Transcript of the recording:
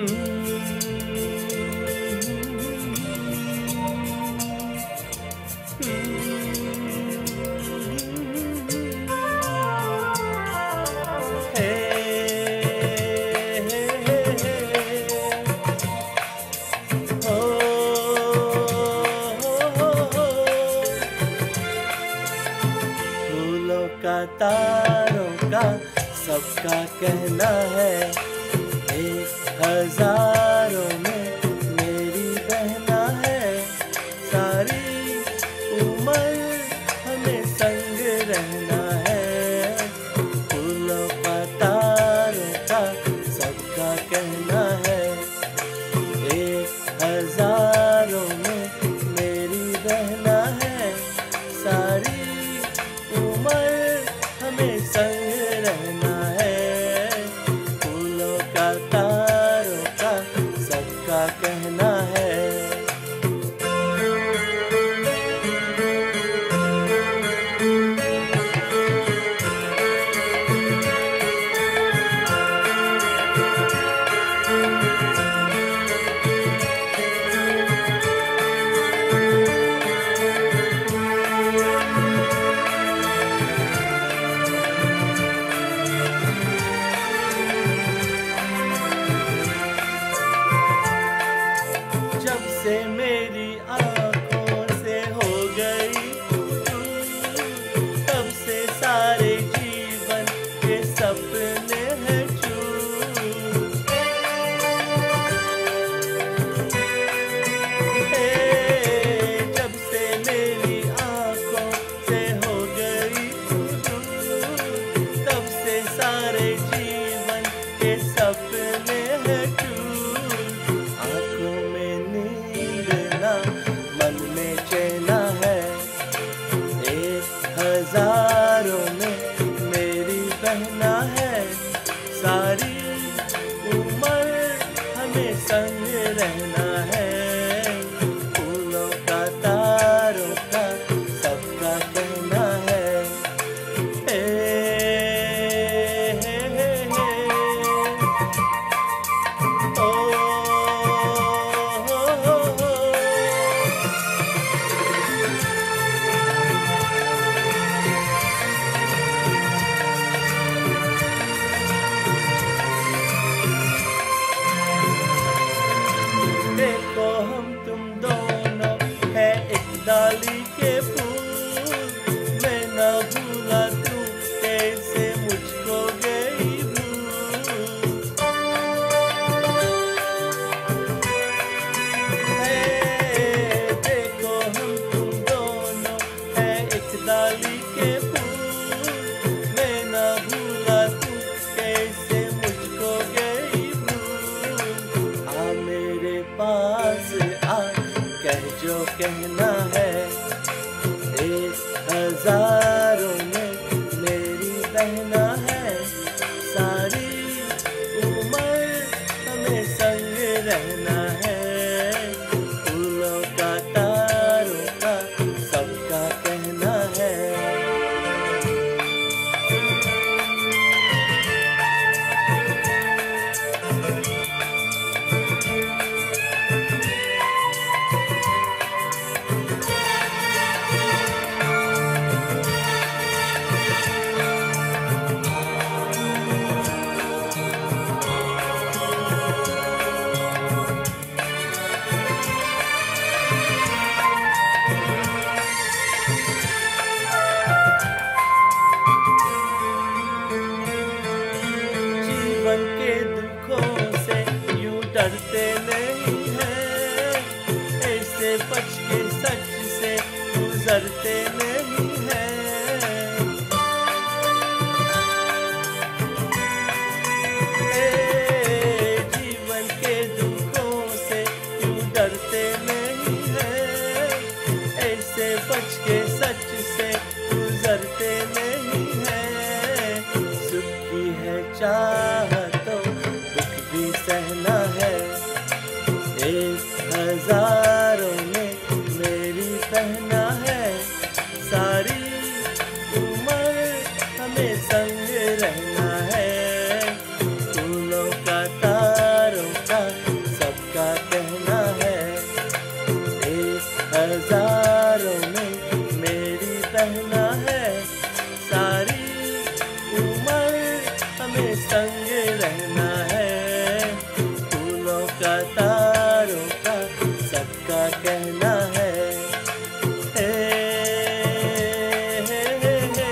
फूलों का तारों का सबका कहना है, 1000 में मेरी बहना है। सारी उम्र हमें संग रहना है। फूलों का तारों का सबका कहना है, 1000 में मेरी बहना है। सारी उम्र हमें संग रहना है। फूलों का तारों का सबका कहना है। जब से मेरी आँखों से हो गई तू, तब से सारे जीवन के सपने हैं चूर। जब से मेरी आँखों से हो गई तू, तब से सारे जीवन के सपने हैं चूर। आँखों में नींद ना, मन में चैना है। 1000 में मेरी बहना है। सारी उम्र हमें संग रहना है। फूलों का तारों का सबका कहना है। ओ देखो हम तुम दोनों है एक डाली के फूल। मैं न भूला तू कैसे मुझको गई भूल। देखो हम तुम दोनों है एक डाली के फूल। मैं न भूला तू कैसे मुझको गई भूल। आ मेरे पास आ, कह जो कहना है। 1000 में मेरी बहना है। सारी उम्र हमें संग रहना है। फूलों का तारों का सबका कहना है। जीवन के दुखों से यूं डरते नहीं हैं। ऐसे बच के सच से गुजरते नहीं हैं। जीवन के दुखों से यूं डरते नहीं हैं। ऐसे बच के सच से गुजरते नहीं हैं। सुख की है चाह तो दुख भी सहना है। 1000 में मेरी बहना है। सारी उम्र हमें संग रहना है। फूलों का तारों का तारों का सबका कहना है। हे, हे, हे, हे,